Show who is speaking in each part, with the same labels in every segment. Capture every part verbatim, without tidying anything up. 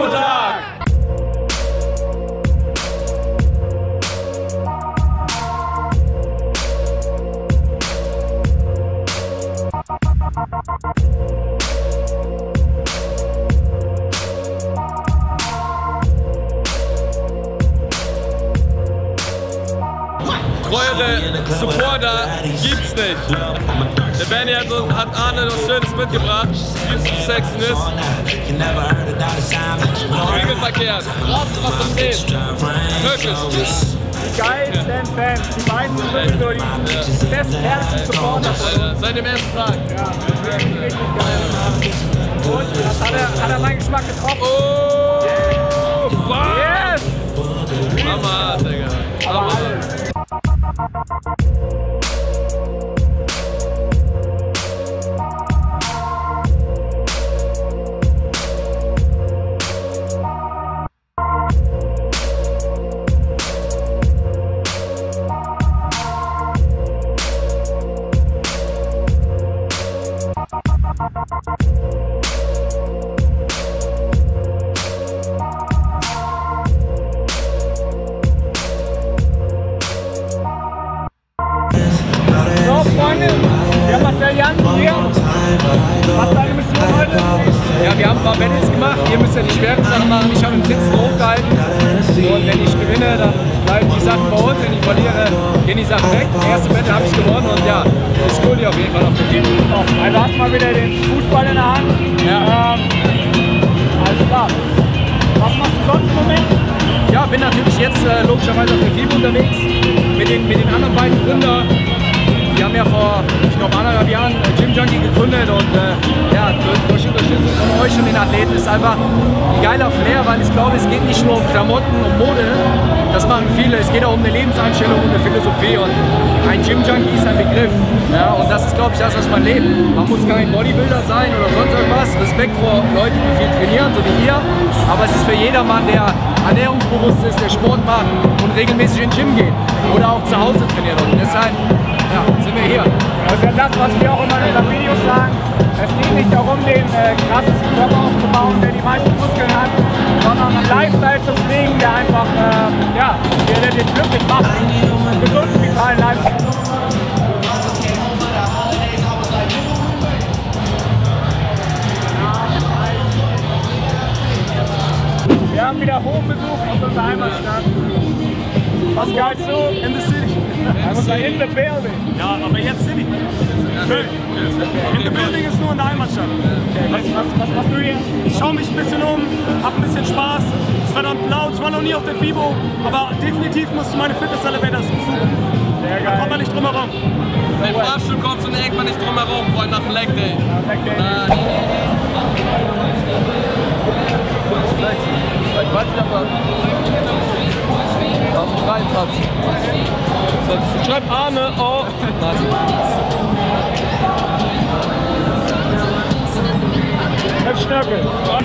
Speaker 1: Fibotag! Treuere Supporter gibt's nicht. Der Benny hat, so, hat Arne was Schönes mitgebracht. Houston Sexiness. Spiegelverkehrt. Brauchst du was zum Sehen? Wirklich.
Speaker 2: Die geilsten Fans. Die beiden sind sowieso die besten, härtesten Supporter.
Speaker 1: Seit dem ersten Tag.
Speaker 2: Ja, richtig, richtig geil. Und das hat er, hat er meinen Geschmack getroffen.
Speaker 1: Oh!
Speaker 2: Yes!
Speaker 1: Mama, Digga. Mama.
Speaker 2: So, Freunde, wir haben Marcel Jansen hier. Was ist deine Mission heute?
Speaker 3: Ja, wir haben ein paar Battles gemacht. Ihr müsst ja die schweren Sachen machen. Ich habe den Sitzen hochgehalten. Und wenn ich gewinne, dann bleiben die Sachen bei uns. Wenn ich verliere, gehen die Sachen weg. Das erste Battle habe ich gewonnen und ja, das cool die auf jeden Fall auf dem Team.
Speaker 2: Also hast du mal wieder den Fußball in der Hand.
Speaker 3: Ja.
Speaker 2: Ähm, alles klar. Was machst du sonst im Moment?
Speaker 3: Ja, bin natürlich jetzt äh, logischerweise auf der F I B unterwegs mit den, mit den anderen beiden Gründern. Die haben ja vor, ich glaube, anderthalb Jahren Gym Junkie gegründet und äh, ja, durch, durch Unterstützung von euch und den Athleten ist einfach ein geiler Flair, weil ich glaube, es geht nicht nur um Klamotten, um Mode, das machen viele, es geht auch um eine Lebenseinstellung und eine Philosophie und ein Gym Junkie ist ein Begriff, ja, und das ist, glaube ich, das, was man lebt. Man muss kein Bodybuilder sein oder sonst irgendwas, Respekt vor Leuten, die viel trainieren, so wie ihr, aber es ist für jedermann, der ernährungsbewusst ist, der Sport macht und regelmäßig ins Gym geht oder auch zu Hause trainiert und deshalb ja, sind wir hier.
Speaker 2: Das ist ja das, was wir auch immer in unseren Videos sagen. Es geht nicht darum, den äh, krassesten Körper aufzubauen, der die meisten Muskeln hat, sondern einen Lifestyle zu pflegen, der einfach, äh, ja, der, der den glücklich macht. Einen gesunden, vitalen Lifestyle. Wir haben wieder hohen Besuch aus unserer Heimatstadt. Was geilst du?
Speaker 4: In the city.
Speaker 2: I was like in the building.
Speaker 4: Ja, aber jetzt City. Schön. In the building ist nur in der Heimatstadt.
Speaker 2: Okay, was, was, was machst du hier?
Speaker 4: Ich schaue mich ein bisschen um, hab ein bisschen Spaß. Es war dann laut, ich war noch nie auf der FIBO, aber definitiv musst du meine Fitness-Elevators besuchen.
Speaker 2: Sehr
Speaker 4: Da kommt man
Speaker 2: geil.
Speaker 4: nicht drum herum.
Speaker 1: Wenn du Fahrstuhl kommst und irgendwann nicht drum herum, vor allem nach dem Leg Day.
Speaker 2: Ja, Leg Day.
Speaker 1: Äh, Ich weiß nicht, ob das auf dem freien Platz. Sonst schreib Arne, oh.
Speaker 2: Mit Schnörkel.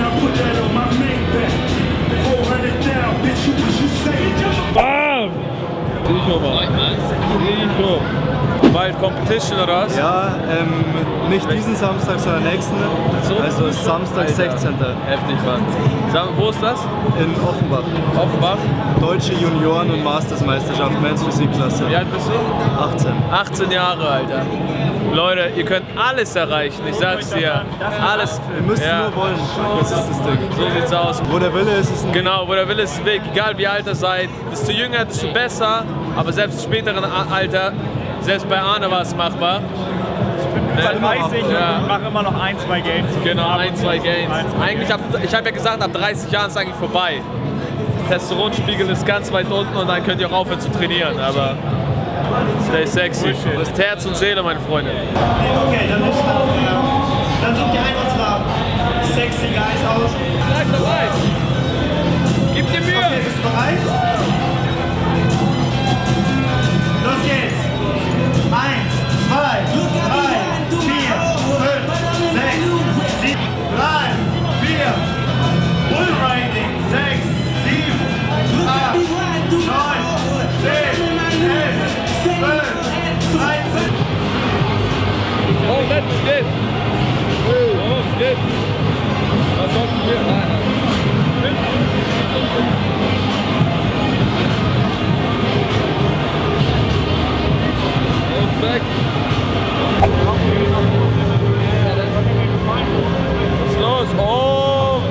Speaker 1: Bam! Rico, Mann. Rico. Bald Competition oder was?
Speaker 5: Ja, ähm, nicht diesen Samstag, sondern nächsten. Also Samstag, sechzehnten
Speaker 1: Heftig, Mann. Sag, wo ist das?
Speaker 5: in Offenbach.
Speaker 1: Offenbach.
Speaker 5: Deutsche Junioren- und Mastersmeisterschaft, Men's Physikklasse.
Speaker 1: Wie alt bist du?
Speaker 5: achtzehn.
Speaker 1: achtzehn Jahre, Alter. Leute, ihr könnt alles erreichen, ich sag's dir. Alles.
Speaker 5: Ihr müsst
Speaker 1: Ja.
Speaker 5: nur wollen, das ist das Ding.
Speaker 1: So sieht's aus.
Speaker 5: Wo der Wille ist, ist ein
Speaker 1: Genau, wo der Wille ist, Weg. Egal wie alt ihr seid. Desto jünger, desto besser. Aber selbst im späteren A- Alter, selbst bei Arne war es machbar.
Speaker 2: Ich bin dreißig
Speaker 1: Ja.
Speaker 2: und mache immer noch ein, zwei Games.
Speaker 1: Genau, ein, zwei Gains.
Speaker 2: Ein, zwei
Speaker 1: Eigentlich, hab, ich habe ja gesagt, ab dreißig Jahren ist eigentlich vorbei. Testosteronspiegel ist ganz weit unten und dann könnt ihr auch aufhören zu trainieren. Aber stay sexy. Das ist Herz und Seele, meine Freunde.
Speaker 6: Okay, dann ist dann sucht ihr einfach zwar sexy Guys aus.
Speaker 1: Bleib dabei. Gib dir Mühe.
Speaker 6: Okay, bist du bereit? Los geht's. Eins, zwei, drei, vier, fünf, sechs, sieben, drei, vier, Bullriding, sechs, sieben, acht, neun, zehn, elf, zwölf, dreizehn.
Speaker 1: Oh, das geht. Oh, geht. Was sollst du hier? Nein, nein. Weg. Was ist los? Oh!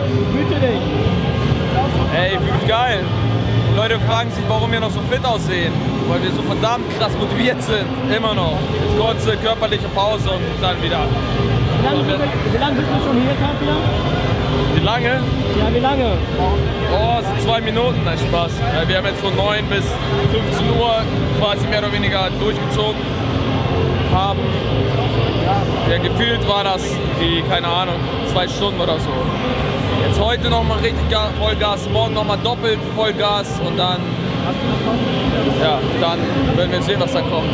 Speaker 1: Ey, fühl mich geil. Die Leute fragen sich, warum wir noch so fit aussehen. Weil wir so verdammt krass motiviert sind. Immer noch. Jetzt kurze körperliche Pause und dann wieder.
Speaker 7: Wie lange, wie lange bist du schon hier, Katja?
Speaker 1: Wie lange?
Speaker 7: Ja, wie lange?
Speaker 1: Oh, es sind zwei Minuten, nein, Spaß. Wir haben jetzt von neun bis fünfzehn Uhr quasi mehr oder weniger durchgezogen. Haben. Ja, gefühlt war das die, keine Ahnung, zwei Stunden oder so. Jetzt heute nochmal richtig Vollgas, morgen nochmal doppelt Vollgas und dann, ja, dann werden wir sehen, was da kommt.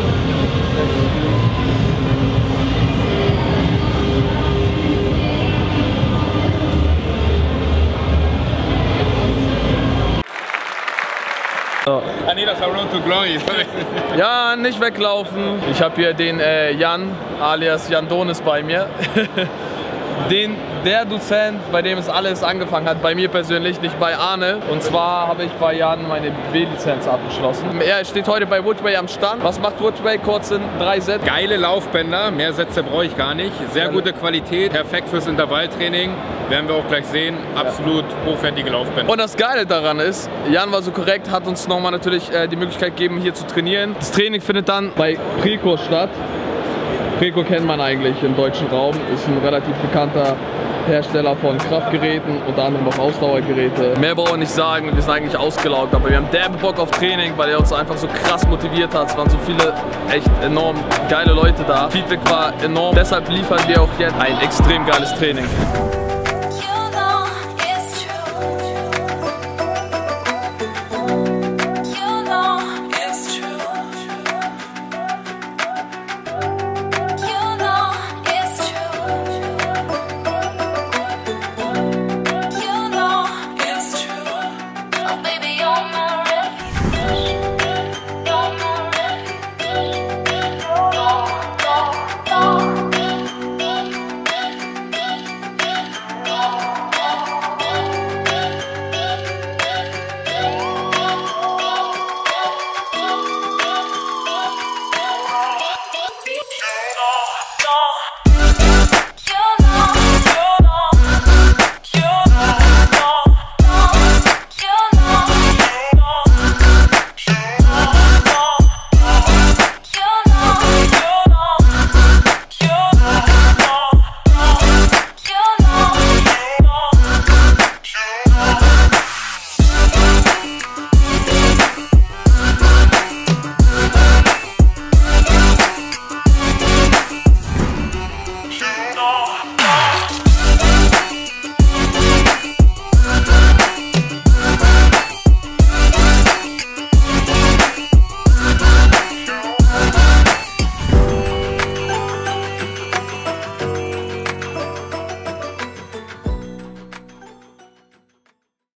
Speaker 1: So.
Speaker 8: I need us around to glory.
Speaker 1: Ja, nicht weglaufen. Ich habe hier den äh, Jan, alias Jan Donis bei mir. Den, der Dozent, bei dem es alles angefangen hat, bei mir persönlich, nicht bei Arne. Und zwar habe ich bei Jan meine B-Lizenz abgeschlossen. Er steht heute bei Woodway am Stand. Was macht Woodway? Kurz in drei Sätzen.
Speaker 8: Geile Laufbänder, mehr Sätze brauche ich gar nicht. Sehr gute Qualität, perfekt fürs Intervalltraining. Werden wir auch gleich sehen. Absolut hochwertige Laufbänder.
Speaker 1: Und das Geile daran ist, Jan war so korrekt, hat uns nochmal natürlich äh, die Möglichkeit gegeben, hier zu trainieren. Das Training findet dann bei Preco statt. Preco kennt man eigentlich im deutschen Raum, ist ein relativ bekannter Hersteller von Kraftgeräten, unter anderem auch Ausdauergeräte. Mehr brauche ich nicht sagen, wir sind eigentlich ausgelaugt, aber wir haben derbe Bock auf Training, weil er uns einfach so krass motiviert hat. Es waren so viele echt enorm geile Leute da. Feedback war enorm, deshalb liefern wir auch jetzt ein extrem geiles Training.